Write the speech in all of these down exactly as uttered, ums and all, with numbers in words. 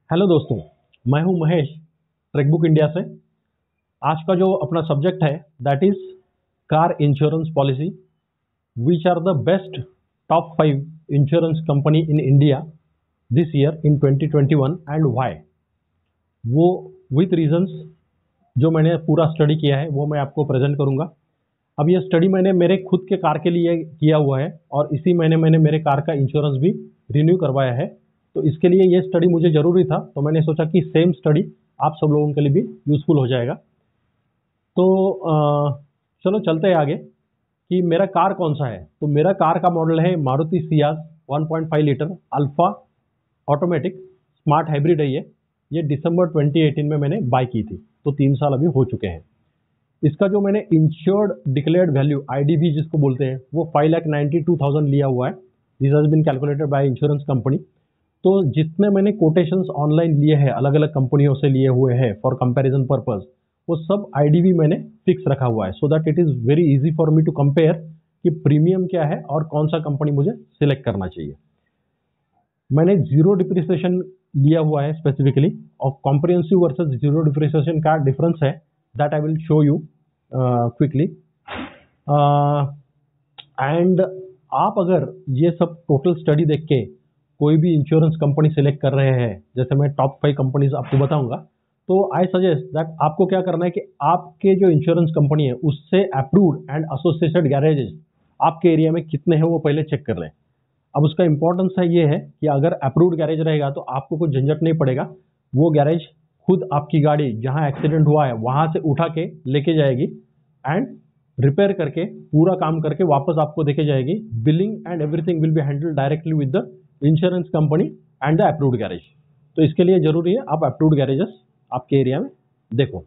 Hello दोस्तों, मैं हूं महेश ट्रैकबुक इंडिया से। आज का जो अपना सब्जेक्ट है that is car insurance policy, which are the best top five insurance company in India this year in twenty twenty one and why. वो विथ रीजंस जो मैंने पूरा स्टडी किया है वो मैं आपको प्रेजेंट करूंगा। अब ये स्टडी मैंने मेरे खुद के कार के लिए किया हुआ है और इसी महीने मैंने मेरे कार का इंश्योरेंस भी रिन्यू करवाया है, तो इसके लिए ये स्टडी मुझे ज़रूरी था, तो मैंने सोचा कि सेम स्टडी आप सब लोगों के लिए भी यूज़फुल हो जाएगा। तो अ, चलो चलते हैं आगे कि मेरा कार कौन सा है। तो मेरा कार का मॉडल है Maruti Ciaz one point five litre alpha automatic smart hybrid है। ये ये दिसंबर ट्वेंटी एटीन में मैंने बाय की थी, तो तीन साल अभी हो चुके हैं। इसका जो मैंने insured declared value I D V जिसको बोलते हैं वो five lakh ninety two thousand लिया हुआ है। This has been calculated by insurance company. तो जितने मैंने कोटेशंस ऑनलाइन लिए हैं अलग अलग कंपनियों से लिए हुए हैं फॉर कंपैरिजन पर्पस, वो सब आई डी वी मैंने फिक्स रखा हुआ है, so that it is very easy for me to compare कि प्रीमियम क्या है और कौन सा कंपनी मुझे सिलेक्ट करना चाहिए। मैंने जीरो डिप्रिसिएशन लिया हुआ है स्पेसिफिकली, और कॉम्प्रिहेंसिव वर्सेस जीरो डिप्रिसिएशन का डिफरेंस है that I will show you quickly. And आप अगर ये सब टोटल स्टडी देख के कोई भी इंश्योरेंस कंपनी सिलेक्ट कर रहे हैं, जैसे मैं टॉप फाइव कंपनीज आपको बताऊंगा, तो आई सजेस्ट दैट आपको क्या करना है कि आपके जो इंश्योरेंस कंपनी है उससे अप्रूव्ड एंड एसोसिएटेड गैरेजेस आपके एरिया में कितने हैं वो पहले चेक कर लें। अब उसका इंपॉर्टेंस है ये है कि अगर अप्रूव्ड गैरेज रहेगा तो आपको कुछ झंझट नहीं पड़ेगा, वो गैरेज खुद आपकी गाड़ी जहां एक्सीडेंट हुआ है वहां से उठा के लेके जाएगी एंड रिपेयर करके पूरा काम करके वापस आपको देके जाएगी। Billing and everything will be handled directly with the insurance company and the approved garage. तो इसके लिए जरूरी है आप अप्रूव्ड गैरेजेस आपके एरिया में देखो।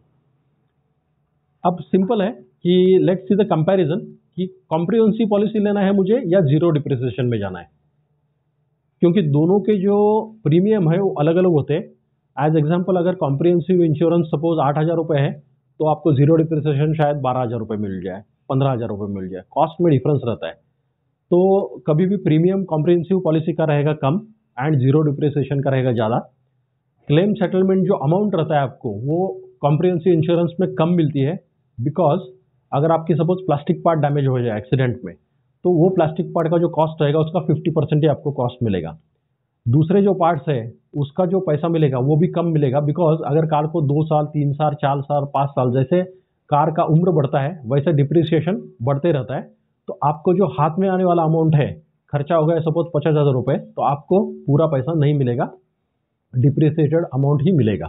अब सिंपल है कि लेट्स सी द कंपैरिजन कि कॉम्प्रिहेंसिव पॉलिसी लेना है मुझे या जीरो डिप्रिसिएशन में जाना है, क्योंकि दोनों के जो प्रीमियम है वो अलग अलग होते हैं। एज एग्जाम्पल अगर कॉम्प्रिहेंसिव इंश्योरेंस सपोज आठ हज़ार रुपये है तो आपको जीरो डिप्रिसिएशन शायद बारह हज़ार रुपये मिल जाए, पंद्रह हज़ार रुपये मिल जाए, कॉस्ट में डिफरेंस रहता है। तो कभी भी प्रीमियम कॉम्प्रिहेंसिव पॉलिसी का रहेगा कम एंड जीरो डिप्रिसिएशन का रहेगा ज़्यादा। क्लेम सेटलमेंट जो अमाउंट रहता है आपको वो कॉम्प्रिहेंसिव इंश्योरेंस में कम मिलती है, बिकॉज अगर आपकी सपोज प्लास्टिक पार्ट डैमेज हो जाए एक्सीडेंट में तो वो प्लास्टिक पार्ट का जो कॉस्ट रहेगा उसका फिफ्टी परसेंट ही आपको कॉस्ट मिलेगा। दूसरे जो पार्ट्स है उसका जो पैसा मिलेगा वो भी कम मिलेगा, बिकॉज अगर कार को दो साल तीन साल चार साल पाँच साल जैसे कार का उम्र बढ़ता है वैसे डिप्रिसिएशन बढ़ते रहता है, तो आपको जो हाथ में आने वाला अमाउंट है खर्चा हो गया सपोज पचास हज़ार रुपये, तो आपको पूरा पैसा नहीं मिलेगा, डिप्रिसिएटेड अमाउंट ही मिलेगा।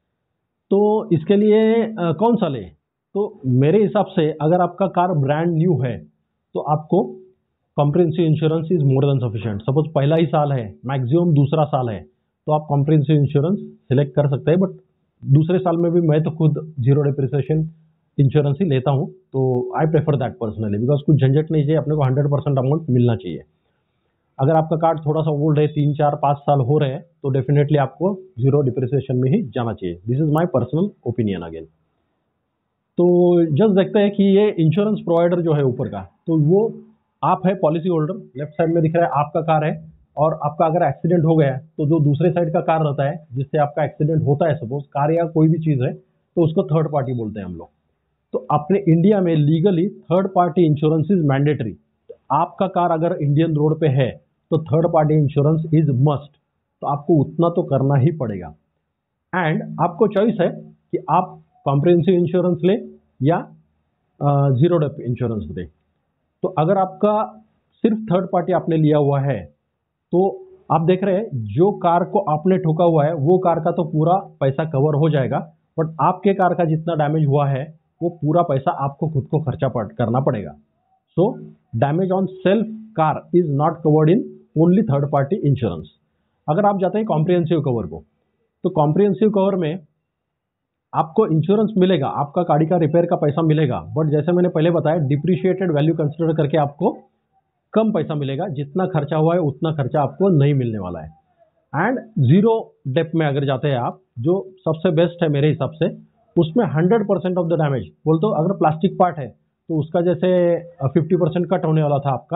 तो इसके लिए आ, कौन सा ले? तो मेरे हिसाब से अगर आपका कार ब्रांड न्यू है तो आपको comprehensive insurance is more than sufficient. Suppose पहला ही साल है, मैक्सिमम दूसरा साल है, तो आप कॉम्प्रिहेंसिव इंश्योरेंस सिलेक्ट कर सकते हैं। बट दूसरे साल में भी मैं तो खुद जीरो डिप्रिसिएशन इंश्योरेंस ही लेता हूँ, तो I prefer that personally, because कुछ झंझट नहीं चाहिए, अपने को हंड्रेड परसेंट अमाउंट मिलना चाहिए। अगर आपका कार्ड थोड़ा सा ओल्ड है, तीन चार पाँच साल हो रहे हैं, तो डेफिनेटली आपको जीरो डिप्रिसिएशन में ही जाना चाहिए। This is my personal opinion again. तो जस्ट देखते हैं कि ये इंश्योरेंस प्रोवाइडर जो है ऊपर का, तो वो आप है पॉलिसी होल्डर, लेफ्ट साइड में दिख रहा है आपका कार है, और आपका अगर एक्सीडेंट हो गया तो जो दूसरे साइड का कार रहता है जिससे आपका एक्सीडेंट होता है, सपोज कार या कोई भी चीज़ है, तो उसको थर्ड पार्टी बोलते हैं हम लोग। तो अपने इंडिया में legally third party insurance is mandatory. आपका कार अगर इंडियन रोड पे है तो third party insurance is must, तो आपको उतना तो करना ही पड़ेगा। एंड आपको चॉइस है कि आप कॉम्प्रिहेंसिव इंश्योरेंस ले या जीरो डेप इंश्योरेंस ले। तो अगर आपका सिर्फ थर्ड पार्टी आपने लिया हुआ है तो आप देख रहे हैं जो कार को आपने ठोका हुआ है वो कार का तो पूरा पैसा कवर हो जाएगा, बट आपके कार का जितना डैमेज हुआ है वो पूरा पैसा आपको खुद को खर्चा करना पड़ेगा। So damage on self car is not covered in only third party insurance. अगर आप जाते हैं कॉम्प्रिहेंसिव कवर को, तो कॉम्प्रिहेंसिव कवर में आपको इंश्योरेंस मिलेगा, आपका गाड़ी का रिपेयर का पैसा मिलेगा, बट जैसे मैंने पहले बताया डिप्रिशिएटेड वैल्यू कंसिडर करके आपको कम पैसा मिलेगा, जितना खर्चा हुआ है उतना खर्चा आपको नहीं मिलने वाला है। एंड जीरो डेप में अगर जाते हैं आप, जो सबसे बेस्ट है मेरे हिसाब से, उसमें hundred percent of the damage बोल तो अगर प्लास्टिक पार्ट है तो उसका जैसे फिफ्टी परसेंट कट होने वाला था आपका,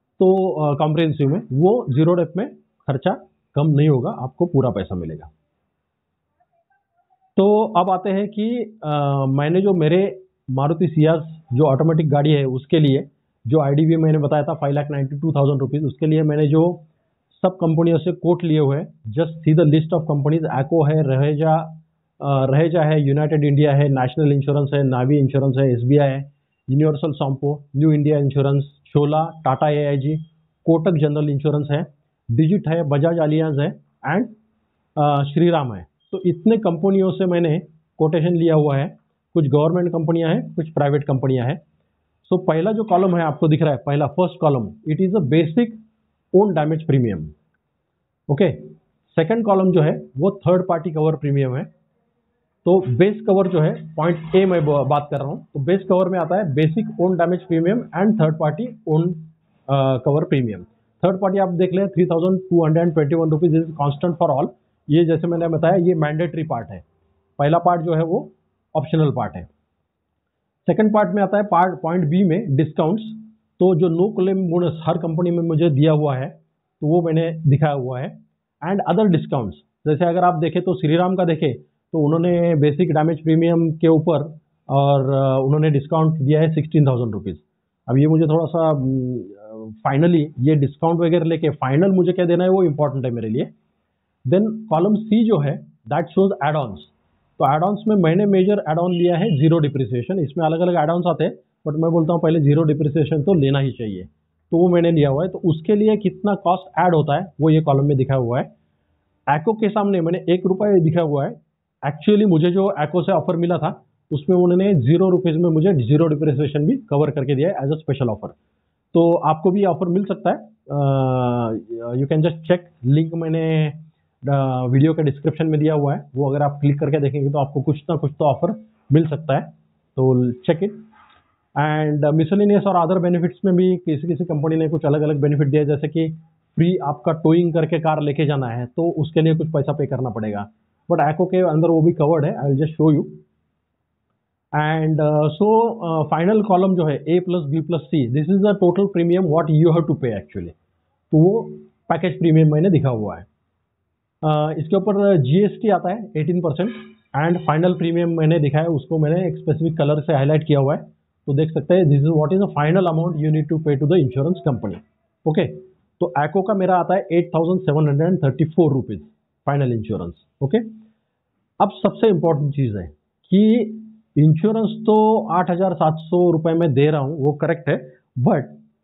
तो कॉम्प्रिहेंसिव में वो जीरो डेप में खर्चा कम नहीं होगा, आपको पूरा पैसा मिलेगा। सो so, अब आते हैं कि आ, मैंने जो मेरे मारुति सियाज जो ऑटोमेटिक गाड़ी है उसके लिए जो आईडीवी मैंने बताया था five lakh ninety two thousand rupees, उसके लिए मैंने जो सब कंपनियों से कोट लिए हुए हैं, just see the list of companies. Acko है, रहेजा रहेजा है, यूनाइटेड इंडिया है, नेशनल इंश्योरेंस है, नावी इंश्योरेंस है, एसबीआई है, universal Sompo, new India insurance, Chola, Tata AIG, Kotak general insurance है, डिजिट है, बजाज अलियांज है एंड श्रीराम है। तो इतने कंपनियों से मैंने कोटेशन लिया हुआ है। कुछ गवर्नमेंट कंपनियां हैं, कुछ प्राइवेट कंपनियां हैं। सो so, पहला जो कॉलम है आपको दिख रहा है, पहला first column, it is a basic own damage premium. Okay, second column जो है वो थर्ड पार्टी कवर प्रीमियम है। तो बेस कवर जो है पॉइंट ए में बात कर रहा हूं, तो बेस कवर में आता है basic own damage premium and third party own cover premium. Third party आप देख लें three thousand two hundred twenty one rupees is constant for all. ये जैसे मैंने बताया ये मैंडेटरी पार्ट है, पहला पार्ट जो है वो ऑप्शनल पार्ट है। सेकंड पार्ट में आता है पार्ट पॉइंट बी में डिस्काउंट्स। तो जो नो क्लेम बोनस हर कंपनी में मुझे दिया हुआ है तो वो मैंने दिखाया हुआ है एंड अदर डिस्काउंट्स। जैसे अगर आप देखें तो श्रीराम का देखें तो उन्होंने बेसिक डैमेज प्रीमियम के ऊपर और उन्होंने डिस्काउंट दिया है सिक्सटीन थाउजेंड रुपीज़। अब ये मुझे थोड़ा सा फाइनली ये डिस्काउंट वगैरह लेके फाइनल मुझे क्या देना है वो इंपॉर्टेंट है मेरे लिए। देन कॉलम सी जो है दैट शोज एड ऑन्स। तो एड ऑन्स में मैंने मेजर एड ऑन लिया है जीरो डिप्रिसिएशन। इसमें अलग अलग एड ऑन्स आते हैं बट मैं बोलता हूँ पहले जीरो डिप्रिसिएशन तो लेना ही चाहिए, तो वो मैंने लिया हुआ है। तो उसके लिए कितना कॉस्ट ऐड होता है वो ये कॉलम में दिखा हुआ है। एको के सामने मैंने एक रुपये दिखा हुआ है। एक्चुअली मुझे जो एको से ऑफर मिला था उसमें उन्होंने जीरो रुपीज़ में मुझे जीरो डिप्रिसिएशन भी कवर करके दिया है एज अ स्पेशल ऑफर। तो आपको भी ऑफर मिल सकता है। You can just check, link मैंने वीडियो के डिस्क्रिप्शन में दिया हुआ है, वो अगर आप क्लिक करके देखेंगे तो आपको कुछ ना कुछ तो ऑफर मिल सकता है, तो चेक इट। एंड मिसलेनियस और अदर बेनिफिट्स में भी किसी किसी कंपनी ने कुछ अलग अलग बेनिफिट दिया है, जैसे कि फ्री आपका टोइंग करके कार लेके जाना है तो उसके लिए कुछ पैसा पे करना पड़ेगा, बट एको के अंदर वो भी कवर्ड है। I will just show you. And so final column जो है A plus B plus C, this is the total premium what you have to pay actually. तो वो पैकेज प्रीमियम मैंने दिखा हुआ है। uh, इसके ऊपर जीएसटी आता है eighteen percent and final premium मैंने दिखा है, उसको मैंने एक स्पेसिफिक कलर से हाईलाइट किया हुआ है। तो देख सकते हैं this is what is the final amount you need to pay to the insurance company. Okay, तो एको का मेरा आता है eight thousand seven hundred thirty four rupees final insurance. Okay, अब सबसे इंपॉर्टेंट चीज है कि इंश्योरेंस तो आठ हजार सात सौ रुपए में दे रहा हूं, वो करेक्ट है, but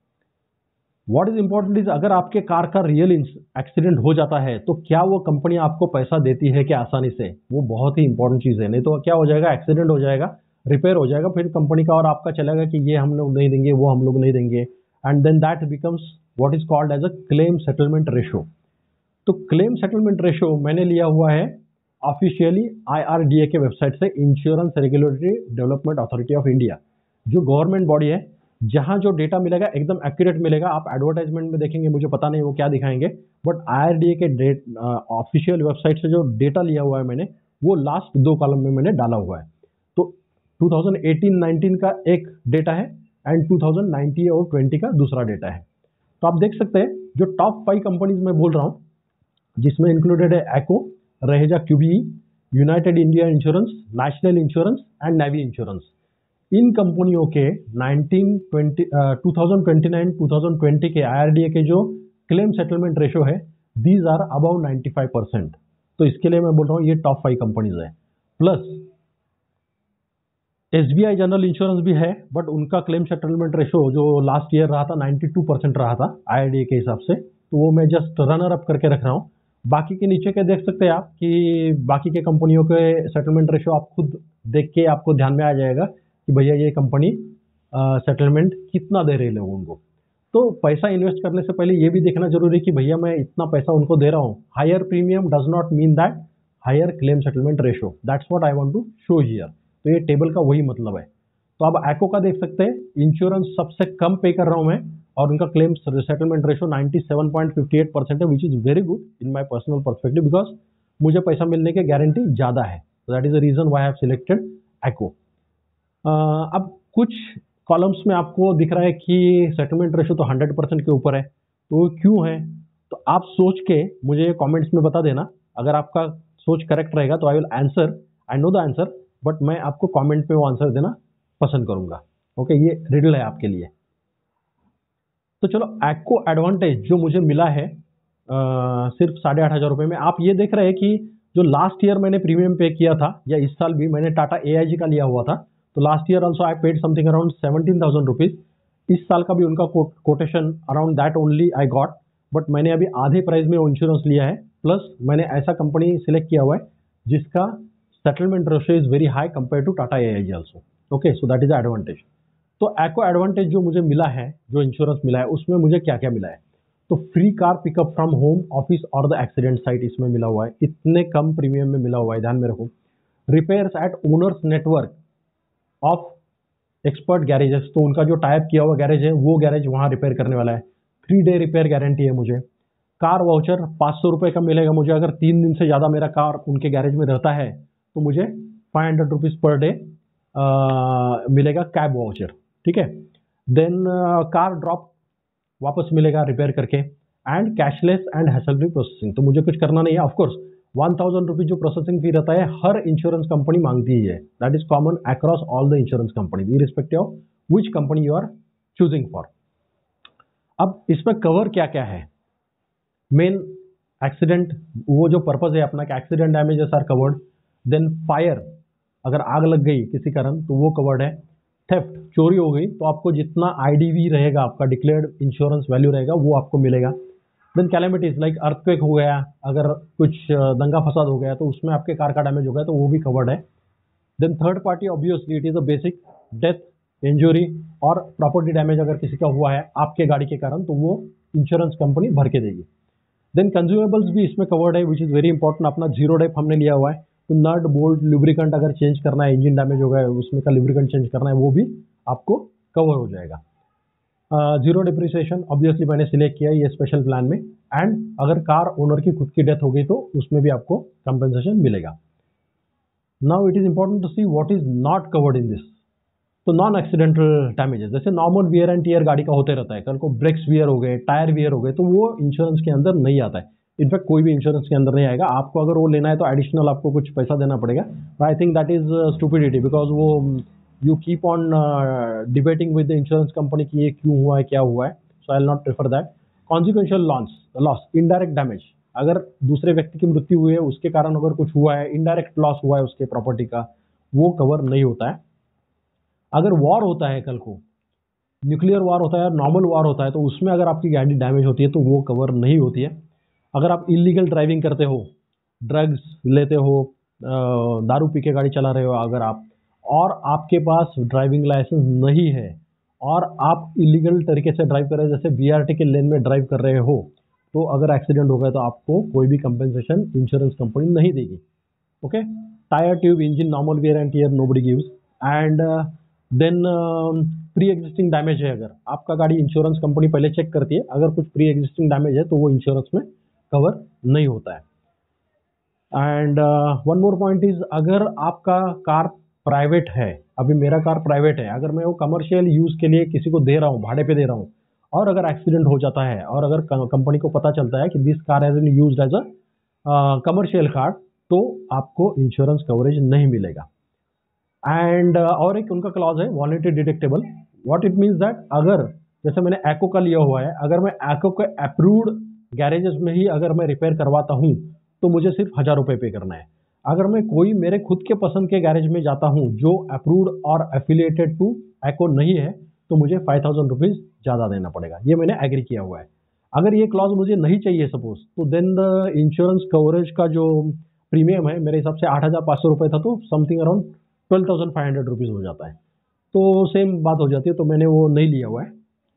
what is important is अगर आपके कार का रियल एक्सीडेंट हो जाता है तो क्या वो कंपनी आपको पैसा देती है क्या आसानी से, वो बहुत ही इंपॉर्टेंट चीज है। नहीं तो क्या हो जाएगा, एक्सीडेंट हो जाएगा, रिपेयर हो जाएगा, फिर कंपनी का और आपका चलेगा कि ये हम लोग नहीं देंगे, वो हम लोग नहीं देंगे, and then that becomes what is called as a claim settlement ratio. तो क्लेम सेटलमेंट रेशो मैंने लिया हुआ है ऑफिशियली आईआरडीए के वेबसाइट से, insurance regulatory development authority of India, जो गवर्नमेंट बॉडी है, जहां जो डेटा मिलेगा एकदम एक्यूरेट मिलेगा। आप एडवर्टाइजमेंट में देखेंगे, मुझे पता नहीं वो क्या दिखाएंगे, बट आईआरडीए के डेट ऑफिशियल वेबसाइट से जो डेटा लिया हुआ है मैंने, वो लास्ट दो कॉलम में मैंने डाला हुआ है। तो टू थाउजेंड एटीन नाइनटीन का एक डेटा है एंड टू थाउजेंड नाइनटीन और ट्वेंटी का दूसरा डेटा है। तो आप देख सकते हैं जो टॉप फाइव कंपनीज में बोल रहा हूँ, जिसमें इंक्लूडेड है Acko, Raheja QBE, united India insurance, national insurance and Navi insurance. इन कंपनियों के nineteen twenty two thousand twenty nine two thousand twenty के आईआरडीए के जो क्लेम सेटलमेंट रेशो है, these are about ninety five percent. तो इसके लिए मैं बोल रहा हूँ ये टॉप फाइव कंपनीज है। प्लस एसबीआई जनरल इंश्योरेंस भी है, बट उनका क्लेम सेटलमेंट रेशो जो लास्ट ईयर रहा था नाइन्टी टू परसेंट रहा था आईआरडीए के हिसाब से, तो वो मैं जस्ट रनर अप करके रख रहा हूँ। बाकी के नीचे के देख सकते हैं आप कि बाकी के कंपनियों के सेटलमेंट रेशो आप खुद देख के आपको ध्यान में आ जाएगा कि भैया ये कंपनी सेटलमेंट कितना दे रही है लोगों को। तो पैसा इन्वेस्ट करने से पहले ये भी देखना जरूरी है कि भैया मैं इतना पैसा उनको दे रहा हूँ। Higher premium does not mean that higher claim settlement ratio, that's what I want to show here. तो ये टेबल का वही मतलब है। तो आप एको का देख सकते हैं, इंश्योरेंस सबसे कम पे कर रहा हूँ मैं और उनका claim settlement ratio ninety seven point fifty eight percent है, which is very good in my personal perspective, because मुझे पैसा मिलने की गारंटी ज़्यादा है। That is the reason why I have selected Acko. अब कुछ कॉलम्स में आपको दिख रहा है कि सेटलमेंट रेशो तो हंड्रेड परसेंट के ऊपर है, तो वो क्यों है? तो आप सोच के मुझे कमेंट्स में बता देना। अगर आपका सोच करेक्ट रहेगा तो I will answer, I know the answer, but मैं आपको कमेंट पे वो आंसर देना पसंद करूंगा। ओके, ये रिडल है आपके लिए। तो चलो, एक्को एडवांटेज जो मुझे मिला है आ, सिर्फ साढ़े आठ हजार रुपये में, आप ये देख रहे हैं कि जो लास्ट ईयर मैंने प्रीमियम पे किया था, या इस साल भी मैंने टाटा ए आई जी का लिया हुआ था, तो last year also I paid something around seventeen thousand rupees. इस साल का भी उनका quotation around that only I got, but मैंने अभी आधे प्राइस में वो इंश्योरेंस लिया है, प्लस मैंने ऐसा कंपनी सिलेक्ट किया हुआ है जिसका settlement ratio is very high compare to Tata A I G also. Okay, so that is the advantage. तो एक्को एडवांटेज जो मुझे मिला है, जो इंश्योरेंस मिला है, उसमें मुझे क्या क्या मिला है? तो free car pickup from home, office और द एक्सीडेंट साइट इसमें मिला हुआ है, इतने कम प्रीमियम में मिला हुआ है, ध्यान में रखो। Repairs at owners network of expert garages, तो उनका जो टाइप किया हुआ गैरेज है वो गैरेज वहाँ रिपेयर करने वाला है। थ्री डे रिपेयर गारंटी है मुझे। कार वाउचर पाँच सौ रुपये का मिलेगा मुझे, अगर तीन दिन से ज़्यादा मेरा कार उनके गैरेज में रहता है तो मुझे five hundred rupees per day मिलेगा कैब वाउचर, ठीक है। देन कार ड्रॉप वापस मिलेगा रिपेयर करके, and cashless and hassle free processing, तो मुझे कुछ करना नहीं है। ऑफकोर्स वन थाउजेंड रुपीज जो प्रोसेसिंग फी रहता है हर इंश्योरेंस कंपनी मांगती ही है, that is common across all the insurance company irrespective of which company you are choosing for. अब इसमें कवर क्या क्या है? मेन एक्सीडेंट, वो जो पर्पज है अपना कि accident damages are covered. Then fire, अगर आग लग गई किसी कारण तो वो कवर्ड है। थेफ्ट, चोरी हो गई तो आपको जितना आईडीवी रहेगा, आपका डिक्लेयर्ड इंश्योरेंस वैल्यू रहेगा, वो आपको मिलेगा। देन कैलेमिटीज लाइक अर्थक्वेक हो गया, अगर कुछ दंगा फसाद हो गया तो उसमें आपके कार का डैमेज हो गया तो वो भी कवर्ड है। Then third party, obviously it is a basic, death, injury और प्रॉपर्टी डैमेज अगर किसी का हुआ है आपके गाड़ी के कारण तो वो इंश्योरेंस कंपनी भर के देगी। देन कंज्यूमेबल्स भी इसमें कवर्ड है, विच इज़ वेरी इंपॉर्टेंट। अपना जीरो डेप हमने लिया हुआ है, तो नट बोल्ट लुब्रिकेंट अगर चेंज करना है, इंजन डैमेज हो गया उसमें का लुब्रिकेंट चेंज करना है, वो भी आपको कवर हो जाएगा। जीरो डिप्रिसिएशन ऑब्वियसली मैंने सिलेक्ट किया है ये स्पेशल प्लान में, एंड अगर कार ओनर की खुद की डेथ हो गई तो उसमें भी आपको कंपेंसेशन मिलेगा। Now it is important to see what is not covered in this. तो नॉन एक्सीडेंटल डैमेजेस, जैसे नॉर्मल वियर एंड टीयर गाड़ी का होते रहता है, कल को ब्रेक्स वियर हो गए, टायर वियर हो गए, तो वो इंश्योरेंस के अंदर नहीं आता है। इनफैक्ट कोई भी इंश्योरेंस के अंदर नहीं आएगा। आपको अगर वो लेना है तो एडिशनल आपको कुछ पैसा देना पड़ेगा। I think that is stupidity, because वो you keep on debating with the insurance company कि ये क्यों हुआ है, क्या हुआ है। So I will not prefer that. Consequential loss loss indirect damage, अगर दूसरे व्यक्ति की मृत्यु हुई है उसके कारण अगर कुछ हुआ है, इनडायरेक्ट लॉस हुआ है उसके प्रॉपर्टी का, वो कवर नहीं होता है। अगर वॉर होता है, कल को न्यूक्लियर वॉर होता है, नॉर्मल वॉर होता है, तो उसमें अगर आपकी गाड़ी डैमेज होती है तो वो कवर नहीं होती है। अगर आप इलीगल ड्राइविंग करते हो, ड्रग्स लेते हो, दारू पी के गाड़ी चला रहे हो अगर आप, और आपके पास ड्राइविंग लाइसेंस नहीं है और आप इलीगल तरीके से ड्राइव कर रहे हो, जैसे बीआरटी के लेन में ड्राइव कर रहे हो, तो अगर एक्सीडेंट हो गया तो आपको कोई भी कंपेंसेशन इंश्योरेंस कंपनी नहीं देगी। Okay, tyre tube engine normal wear and tear nobody gives. And then pre existing damage है, अगर आपका गाड़ी इंश्योरेंस कंपनी पहले चेक करती है, अगर कुछ प्री एग्जिस्टिंग डैमेज है तो वो इंश्योरेंस में कवर नहीं होता है। And one more point is, अगर आपका कार प्राइवेट है, अभी मेरा कार प्राइवेट है, अगर मैं वो कमर्शियल यूज़ के लिए किसी को दे रहा हूँ, भाड़े पे दे रहा हूँ, और अगर एक्सीडेंट हो जाता है और अगर कंपनी को पता चलता है कि this car has been used as a commercial car, तो आपको इंश्योरेंस कवरेज नहीं मिलेगा। एंड uh, और एक उनका क्लॉज है voluntary deductible. What it means that, अगर जैसे मैंने एक्को का लिया हुआ है, अगर मैं एक्को के अप्रूव्ड गैरेजेस में ही अगर मैं रिपेयर करवाता हूँ तो मुझे सिर्फ हज़ार रुपये पे करना है। अगर मैं कोई मेरे खुद के पसंद के गैरेज में जाता हूँ जो अप्रूव्ड और एफिलिएटेड टू एक्को नहीं है, तो मुझे फाइव थाउजेंड रुपीज़ ज़्यादा देना पड़ेगा। ये मैंने एग्री किया हुआ है। अगर ये क्लॉज मुझे नहीं चाहिए सपोज, तो देन द इंश्योरेंस कवरेज का जो प्रीमियम है मेरे हिसाब से आठ हज़ार पाँच सौ रुपये था, तो something around twelve thousand five hundred rupees हो जाता है, तो सेम बात हो जाती है, तो मैंने वो नहीं लिया हुआ है।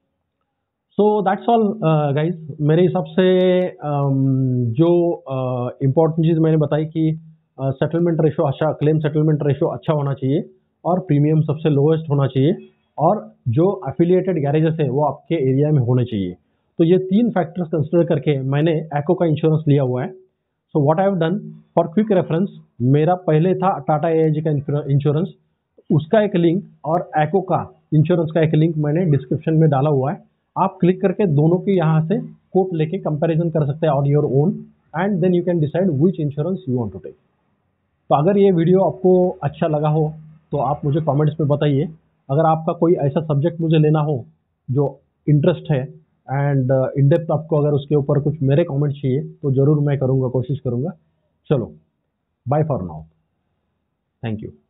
So that's all guys. मेरे हिसाब से um, जो इम्पोर्टेंट uh, चीज़ मैंने बताई कि सेटलमेंट रेशो अच्छा, क्लेम सेटलमेंट रेशो अच्छा होना चाहिए, और प्रीमियम सबसे लोएस्ट होना चाहिए, और जो एफिलिएटेड गैरेजेस है वो आपके एरिया में होने चाहिए। तो ये तीन फैक्टर्स कंसिडर करके मैंने एक्को का इंश्योरेंस लिया हुआ है। So what I have done, for quick reference, मेरा पहले था टाटा एआईजी का इंश्योरेंस, उसका एक लिंक और एक्को का इंश्योरेंस का एक लिंक मैंने डिस्क्रिप्शन में डाला हुआ है। आप क्लिक करके दोनों के यहाँ से कोट लेके कंपैरिजन कर सकते हैं on your own, and then you can decide which insurance you want to take. तो अगर ये वीडियो आपको अच्छा लगा हो तो आप मुझे कमेंट्स में बताइए। अगर आपका कोई ऐसा सब्जेक्ट मुझे लेना हो जो इंटरेस्ट है एंड इन डेप्थ आपको अगर उसके ऊपर कुछ मेरे कमेंट्स चाहिए तो ज़रूर मैं करूँगा, कोशिश करूँगा। चलो, bye for now, thank you.